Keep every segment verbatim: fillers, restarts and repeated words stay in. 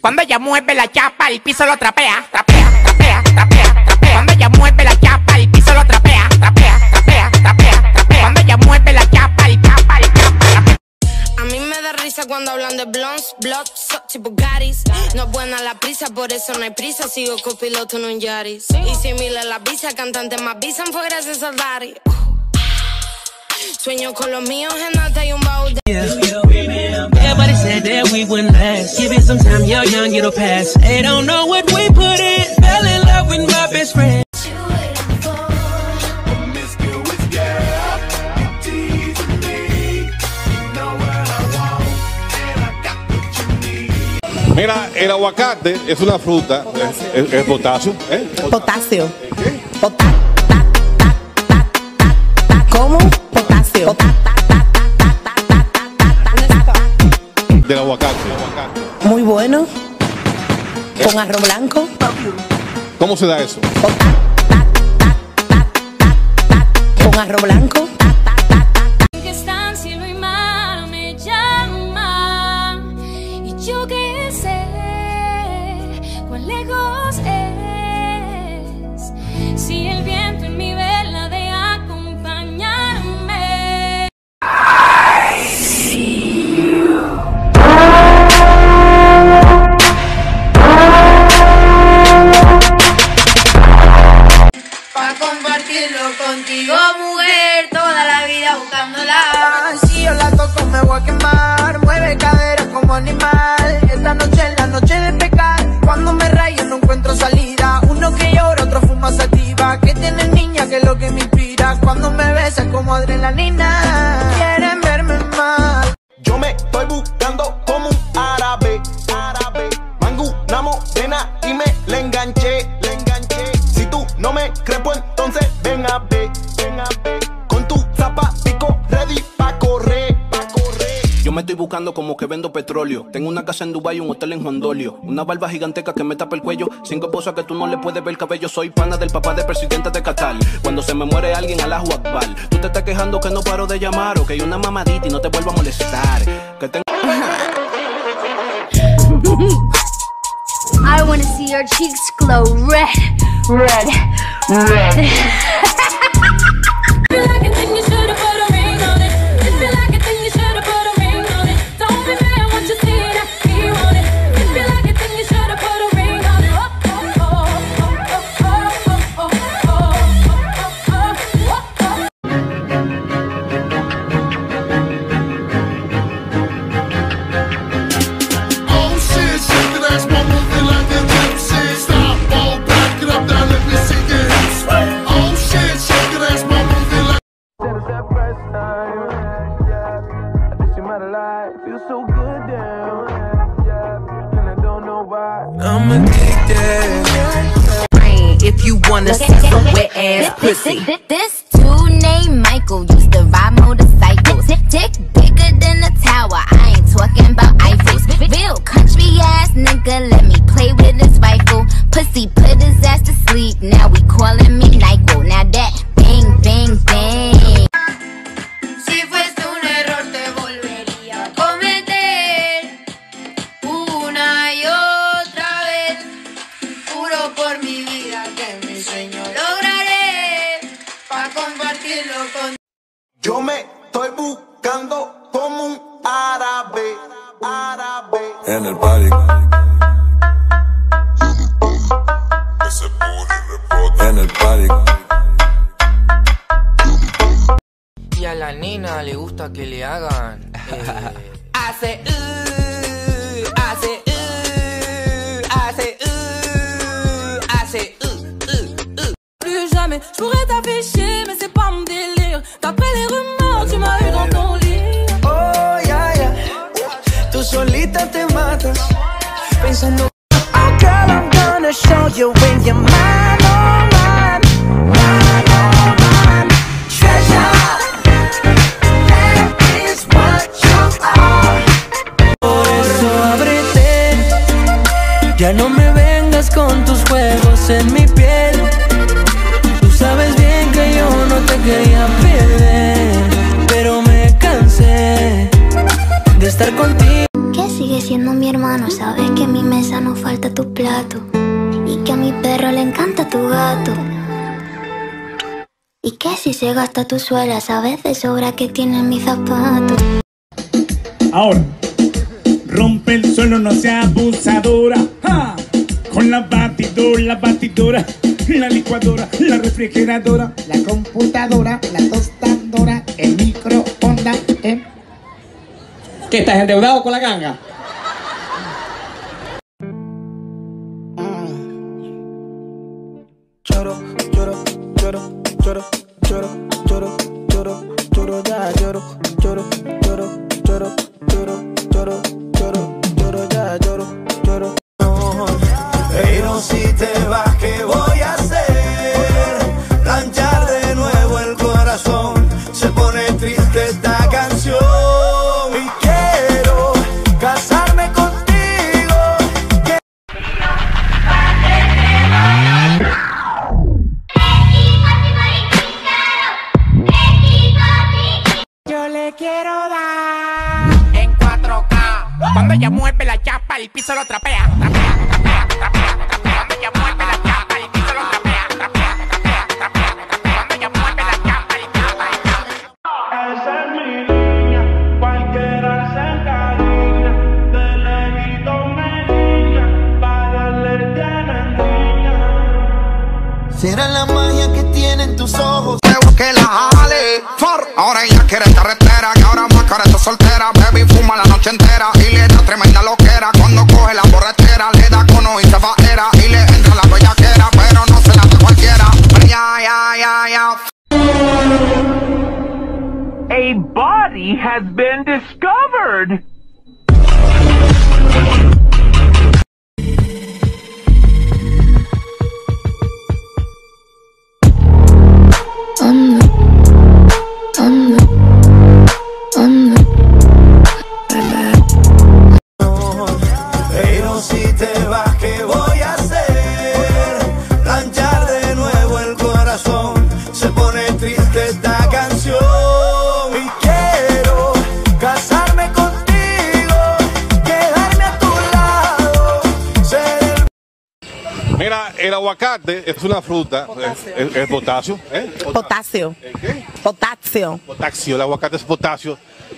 Cuando ella mueve la chapa, el piso lo trapea, trapea, trapea, trapea, trapea. Cuando ella mueve la chapa, el piso lo trapea, trapea, trapea, trapea, trapea. Cuando ella mueve la chapa, el chapa, el chapa, trapea. A mí me da risa cuando hablan de blondes, blocks, tipo Garis. No es buena la prisa, por eso no hay prisa. Sigo copiloto en un Yaris. Y si mile la visa, cantantes me avisan, fue gracias al Daddy. Sueño con los míos en alta y un baúl de... Everybody said that we wouldn't last. Give it some time, you're young, it'll pass. They don't know what we put in. Fell in love with my best friend. Mira, el aguacate es una fruta, es, es, es potasio. ¿eh? Potasio. ¿Qué? Pota, ta, ta, ta, ta, ta. ¿Cómo? Potasio. Pota, ta, ta, ta, ta, ta, ta, ta, ta, ta. Del aguacate. Muy bueno. Con arroz blanco. ¿Cómo se da eso? Pota, ta, ta, ta, ta, ta. Con arroz blanco. Yo qué sé cuán lejos es, si el viento en mi vela de acompañarme. I see you. Pa' compartirlo contigo, mujer, toda la vida buscándola. Si yo la toco me voy a quemar, mueve cadera como animal. Esta noche es la noche de pecar, cuando me rayo no encuentro salida. Uno que llora, otro fuma sativa. Que tiene niña que es lo que me inspira. Cuando me besas como adrenalina, quieren verme mal. Yo me estoy buscando como un árabe, árabe. Mango una morena y me la enganché, le enganché. Si tú no me crees, pues entonces ven a ver, ven a ver. Con tu zapatico ready pa' correr, pa' correr. Yo me estoy buscando como que vendo petróleo. Tengo una casa en Dubai y un hotel en Juan Dolio. Una barba giganteca que me tapa el cuello. Cinco esposas que tú no le puedes ver el cabello. Soy pana del papá del presidente de Qatar. Cuando se me muere alguien, Allahu Akbar. Tú te estás quejando que no paro de llamar, o que hay una mamadita y no te vuelvo a molestar. Que tengo... I wanna see your cheeks glow red, red, red. Feel like a thing you should've put a ring on it. It feel like a thing you should've put a ring on it. Don't be mad what you see that he want it. It feel like a thing you should've put a ring on it. Oh oh oh oh oh oh oh oh oh. Oh shit, shake it ass, mama, feel like a gypsy. Stop, fall back, get up there, let me see it. Oh shit, shake it ass, mama, feel like. I'm addicted. If you wanna see some wet ass pussy. This dude named Michael used to ride motorcycles. Dick bigger than a tower. I ain't talking about Eiffels. Real country ass nigga, let me play with his rifle. Pussy put his ass to sleep. Now we calling me Nyko. Now that bang bang bang. Si fuese un error te volvería a cometer una y otra vez. Juro por mi vida que mi sueño lograré pa' compartirlo con... Yo me estoy buscando como un árabe, árabe. En el party. En el party. Y a la nena le gusta que le hagan eh, hace uh, hace uh, hace uh, hace uh, uh, uh. Plus jamais, je pourrais t'afficher, mais c'est pas mon délire. D'après les rumeurs, tu m'as eu dans ton lit. Oh, yeah, yeah. Tú solita te matas pensando. Oh, girl, I'm gonna show you when you're mine, oh, mine, mine, oh, mine. Treasure, that is what you are. Por eso ábrete, ya no me vengas con tus juegos en mi piel. Tú sabes bien que yo no te quería perder, pero me cansé de estar contigo. ¿Qué sigue? sigues siendo mi hermano. Sabes que en mi mesa no falta tu plato y que a mi perro le encanta tu gato. Y que si se gasta tu suela, sabes de sobra que tienen mis zapatos. Ahora, rompe el suelo, no seas abusadora. ¡Ja! Con la batidora, la batidora, la licuadora, la refrigeradora, la computadora, la tostadora, el microondas. ¿eh? ¿Qué estás endeudado con la ganga? Lloro, lloro, lloro, lloro, lloro, lloro, lloro, lloro, ya lloro, lloro, lloro, lloro, lloro, lloro, lloro, lloro, ya lloro, lloro. Pero si te vas, ¿qué voy a hacer? Planchar de nuevo el corazón. Se pone triste esta canción. Y quiero casarme contigo. Que... Yo le quiero dar en cuatro K. Cuando ella mueve la chapa, el piso lo trapea, trapea, trapea, trapea, trapea. Cuando ella mueve la chapa, el piso lo trapea, trapea, trapea, trapea, trapea. Cuando ella mueve la chapa, el chapa, el chapa. Esa es mi niña, cualquiera se encariña, de lejito me niña, para darle tienen niña. Será la magia que tienen tus ojos. Que la jale, for. Ahora ella quiere carretera, que ahora más cara está soltera. Baby fuma la noche entera y le da tremenda loquera. Cuando coge la borrachera, le da cono y se faera y le entra la bellaquera, pero no se la da cualquiera. Ya, ya, ya, ya. A body has been discovered. I'm the, I'm the, I'm the, Pero si te vas, ¿qué voy a hacer? Planchar de nuevo el corazón. Se pone triste esta canción. Y quiero casarme contigo, quedarme a tu lado, ser el... Mira, el aguacate es una fruta, es, es- es potasio. ¿eh? Potasio. ¿Qué? Potasio. Potasio, el aguacate es potasio.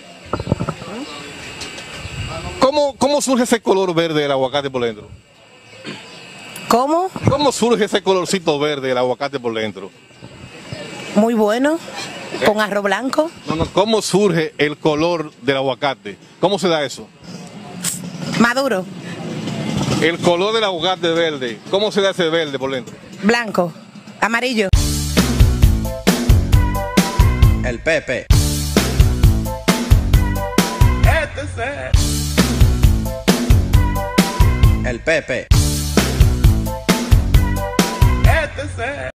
¿Cómo, ¿Cómo surge ese color verde del aguacate por dentro? ¿Cómo? ¿Cómo surge ese colorcito verde del aguacate por dentro? Muy bueno. Con arroz blanco. No, no, ¿cómo surge el color del aguacate? ¿Cómo se da eso? Maduro. El color del aguacate verde, ¿cómo se da ese verde por dentro? Blanco. Amarillo. El Pepe. Este es El Pepe. Este es